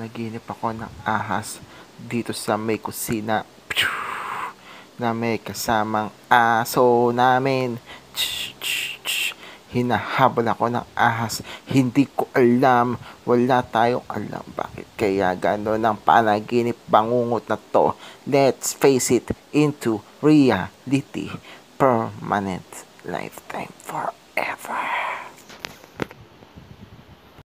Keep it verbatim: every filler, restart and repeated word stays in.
Nanaginip ako ng ahas dito sa may kusina na may kasamang aso namin. Hinahabol ako ng ahas. Hindi ko alam. Wala tayong alam bakit kaya gano'n ang panaginip bangungot na to. Let's face it into reality. Permanent lifetime forever.